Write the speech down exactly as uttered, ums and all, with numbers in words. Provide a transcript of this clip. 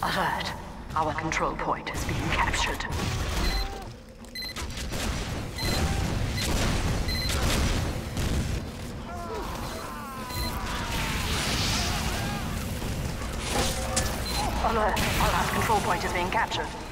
Alert. Our control point is being captured. Alert. Our last control point is being captured.